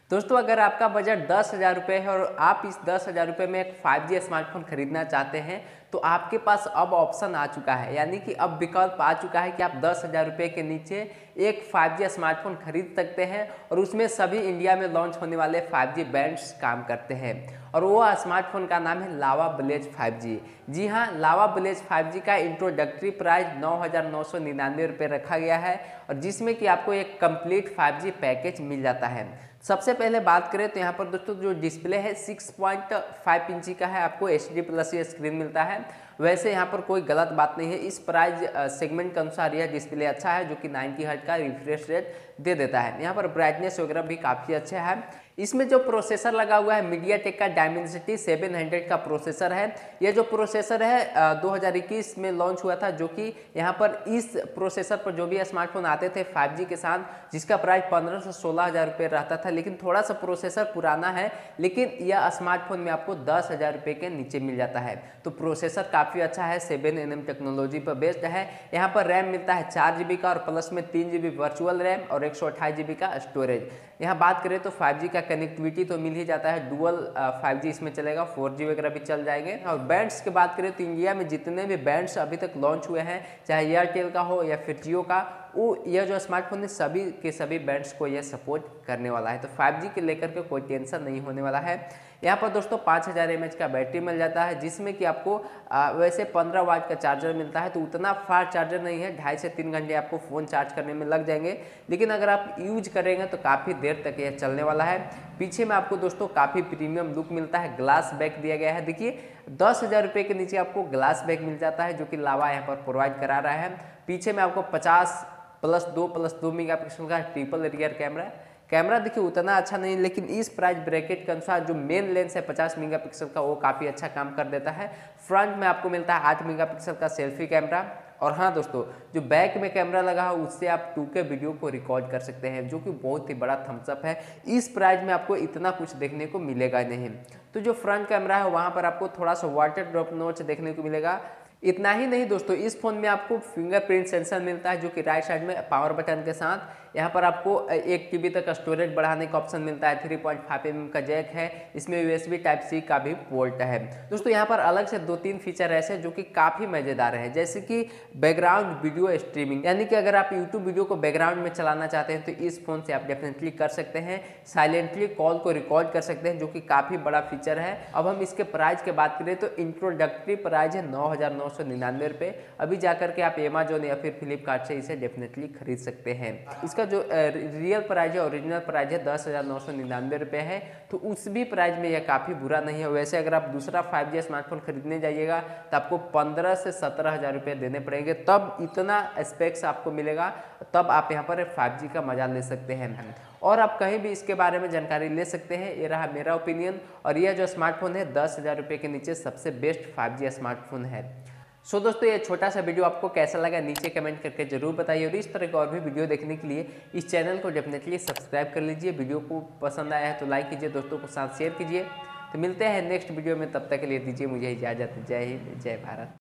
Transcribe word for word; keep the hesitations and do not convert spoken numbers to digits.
दोस्तों अगर आपका बजट दस हज़ार रुपये है और आप इस दस हज़ार रुपये में एक फाइव जी स्मार्टफोन खरीदना चाहते हैं तो आपके पास अब ऑप्शन आ चुका है, यानी कि अब विकल्प आ चुका है कि आप दस हज़ार रुपये के नीचे एक फाइव जी स्मार्टफोन खरीद सकते हैं और उसमें सभी इंडिया में लॉन्च होने वाले फाइव जी बैंड्स काम करते हैं। और वो स्मार्टफोन का नाम है लावा ब्लेज फाइव जी। जी हाँ, लावा ब्लेज फाइव जी का इंट्रोडक्टरी प्राइस नौ हज़ार नौ सौ निन्यानवे रुपये रखा गया है और जिसमें कि आपको एक कंप्लीट फाइव जी पैकेज मिल जाता है। सबसे पहले बात करें तो यहाँ पर दोस्तों जो डिस्प्ले है सिक्स पॉइंट फाइव इंची का है, आपको एच डी प्लस ये स्क्रीन मिलता है। वैसे यहाँ पर कोई गलत बात नहीं है, इस प्राइस सेगमेंट के अनुसार यह डिस्प्ले अच्छा है जो कि नाइन्टी हर्ट्ज का रिफ्रेश रेट दे देता है। यहाँ पर ब्राइटनेस वगैरह भी काफ़ी अच्छा है। इसमें जो प्रोसेसर लगा हुआ है मीडियाटेक का डायमेंसिटी सेवन हंड्रेड का प्रोसेसर है। यह जो प्रोसेसर है दो हज़ार इक्कीस में लॉन्च हुआ था, जो कि यहाँ पर इस प्रोसेसर पर जो भी स्मार्टफोन आते थे फाइव जी के साथ, जिसका प्राइस पंद्रह से सोलह हज़ार रुपये रहता था, लेकिन थोड़ा सा प्रोसेसर पुराना है, लेकिन यह स्मार्टफोन में आपको दस हज़ार रुपये के नीचे मिल जाता है। तो प्रोसेसर काफ़ी अच्छा है, सेवन एन एम टेक्नोलॉजी पर बेस्ड है। यहाँ पर रैम मिलता है चार जी बी का और प्लस में तीन जी बी वर्चुअल रैम और एक सौ अट्ठाईस जी बी का स्टोरेज। यहाँ बात करें तो फाइव जी का कनेक्टिविटी तो मिल ही जाता है, डुअल फाइव जी इसमें चलेगा, फोर जी वगैरह भी चल जाएंगे। और बैंड्स की बात करें तो इंडिया में जितने भी बैंड्स अभी तक लॉन्च हुए हैं, चाहे एयरटेल का हो या फिर जियो का, वो यह जो स्मार्टफोन है सभी के सभी बैंड्स को यह सपोर्ट करने वाला है। तो फाइव जी के लेकर के कोई टेंशन नहीं होने वाला है। यहाँ पर दोस्तों पाँच हज़ार एम एच का बैटरी मिल जाता है, जिसमें कि आपको आ, वैसे पंद्रह वाट का चार्जर मिलता है, तो उतना फास्ट चार्जर नहीं है, ढाई से तीन घंटे आपको फ़ोन चार्ज करने में लग जाएंगे, लेकिन अगर आप यूज करेंगे तो काफ़ी देर तक यह चलने वाला है। पीछे में आपको दोस्तों काफ़ी प्रीमियम लुक मिलता है, ग्लास बैक दिया गया है। देखिए दस हज़ार रुपये के नीचे आपको ग्लास बैक मिल जाता है, जो कि लावा यहाँ पर प्रोवाइड करा रहा है। पीछे में आपको पचास प्लस दो प्लस दो मेगा पिक्सल का ट्रिपल रियर कैमरा है। कैमरा देखिए उतना अच्छा नहीं, लेकिन इस प्राइस ब्रैकेट के अनुसार जो मेन लेंस है पचास मेगापिक्सल का, वो काफ़ी अच्छा काम कर देता है। फ्रंट में आपको मिलता है आठ मेगापिक्सल का सेल्फी कैमरा। और हाँ दोस्तों, जो बैक में कैमरा लगा है उससे आप टू के वीडियो को रिकॉर्ड कर सकते हैं, जो कि बहुत ही बड़ा थम्सअप है। इस प्राइस में आपको इतना कुछ देखने को मिलेगा नहीं। तो जो फ्रंट कैमरा है वहाँ पर आपको थोड़ा सा वाटर ड्रॉप नॉच देखने को मिलेगा। इतना ही नहीं दोस्तों, इस फोन में आपको फिंगरप्रिंट सेंसर मिलता है, जो कि राइट साइड में पावर बटन के साथ। यहाँ पर आपको एक टीबी तक स्टोरेज बढ़ाने का ऑप्शन मिलता है। Three point five M M का जैक है, इसमें यूएसबी टाइप सी का भी पोर्ट है। दोस्तों यहाँ पर अलग से दो तीन फीचर ऐसे जो कि काफ़ी मज़ेदार है, जैसे कि बैकग्राउंड वीडियो स्ट्रीमिंग, यानी कि अगर आप यूट्यूब वीडियो को बैकग्राउंड में चलाना चाहते हैं तो इस फोन से आप डेफिनेटली कर सकते हैं। साइलेंटली कॉल को रिकॉर्ड कर सकते हैं, जो कि काफ़ी बड़ा फीचर है। अब हम इसके प्राइस की बात करें तो इंट्रोडक्टरी प्राइस है नौ हज़ार नौ सौ निन्यानवे रुपये। अभी जाकर के आप अमेजोन या फिर फ्लिपकार्ट से इसे डेफिनेटली खरीद सकते हैं। इसका जो रियल प्राइस है, ओरिजिनल प्राइस है दस हज़ार नौ सौ निन्यानवे रुपये है, तो उस भी प्राइस में यह काफ़ी बुरा नहीं है। वैसे अगर आप दूसरा फाइव जी स्मार्टफोन खरीदने जाइएगा तो आपको पंद्रह से सत्रह हज़ार रुपये देने पड़ेंगे, तब इतना स्पेक्स आपको मिलेगा, तब आप यहाँ पर फाइव जी का मजा ले सकते हैं। और आप कहीं भी इसके बारे में जानकारी ले सकते हैं। ये रहा मेरा ओपिनियन, और यह जो स्मार्टफोन है दस हज़ार रुपये के नीचे सबसे बेस्ट फाइव जी स्मार्टफोन है। सो so, दोस्तों ये छोटा सा वीडियो आपको कैसा लगा नीचे कमेंट करके जरूर बताइए, और इस तरह के और भी वीडियो देखने के लिए इस चैनल को डेफिनेटली सब्सक्राइब कर लीजिए। वीडियो को पसंद आया है तो लाइक कीजिए, दोस्तों को साथ शेयर कीजिए। तो मिलते हैं नेक्स्ट वीडियो में, तब तक के लिए दीजिए मुझे इजाज़त। जय हिंद, जय भारत।